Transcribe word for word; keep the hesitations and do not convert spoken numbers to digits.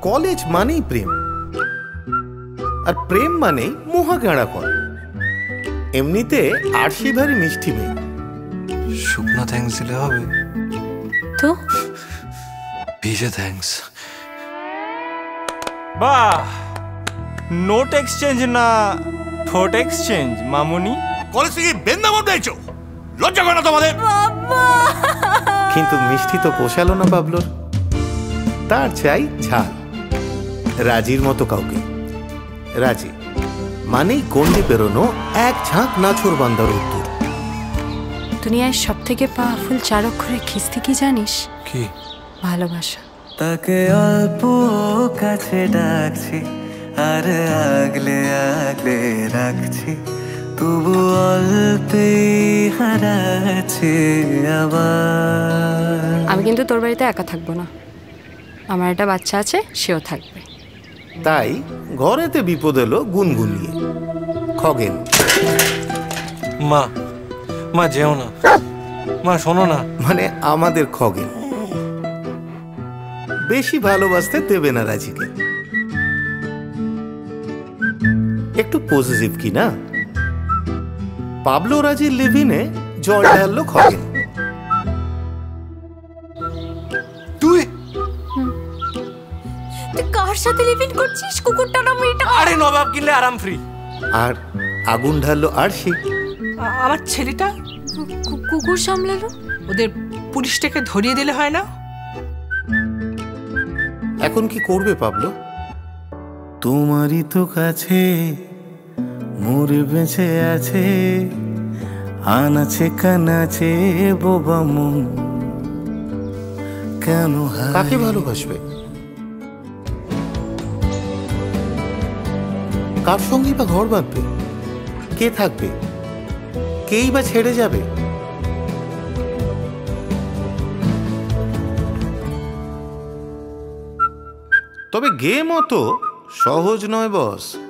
College মানেই প্রেম, আর প্রেম মানেই মোহাগাড়া কর। এমনিতে আরশি ভারী মিষ্টি মেয়ে। শুকনো থ্যাঙ্কস দিলে হবে তো? ভিজে থ্যাঙ্কস। বাহ, নোট এক্সচেঞ্জ না থট এক্সচেঞ্জ মামুনি? কলেজ থেকে বেন্দামত দিয়েছো, লজ্জা করে না তোমাদের? কিন্তু মিষ্টি তো পোষালো না পাবলোর, তার চাই ঝাল। রাজির মতো কাউকে। রাজি মানেই গন্ডি পেরোনো এক ঝাঁক নাছোর বান্দার উত্তর। দুনিয়ায় সব থেকে পাওয়ারফুল চার অক্ষরে খিস্তি কি জানিস? কি? ভালোবাসা। তাকে অল্প কাছে ডাকছি আর আগলে আগলে রাখছি, তবু অল্পে হারাচ্ছে আবার। আমি কিন্তু তোর বাড়িতে একা থাকবো না, আমার একটা বাচ্চা আছে, সেও থাকবে। তাই ঘরেতে বিপদ এলো গুনগুনিয়ে। খগেন। মা, মা যেও না, মা শোনো না। মানে আমাদের খগেন বেশি ভালোবাসতে দেবে না রাজিকে। একটু পজিটিভ কি না? পাবলো রাজির লিভিনে জল ঢাললো খগেন। তুই তুই কার সাথে লিভিন করছিস? কুকুরটা না মেয়েটা? আরে নবাব কিনলে আরাম ফ্রি। আর আগুন ঢাললো আরশি। আমার ছেলেটা কুকুর সামলালো। ওদের পুলিশটাকে ধরিয়ে দিলে হয় না? এখন কি করবে পাবলো? তোমারই তো কাছে মোর বেঁচে আছে, আনাছে কানাছে বোবা মন, কেন কাকে ভালোবাসবে? কার সঙ্গে বা ঘর বাঁধবে? কে থাকবে? কেই বা ছেড়ে যাবে? তবে গেম অত সহজ নয় বস।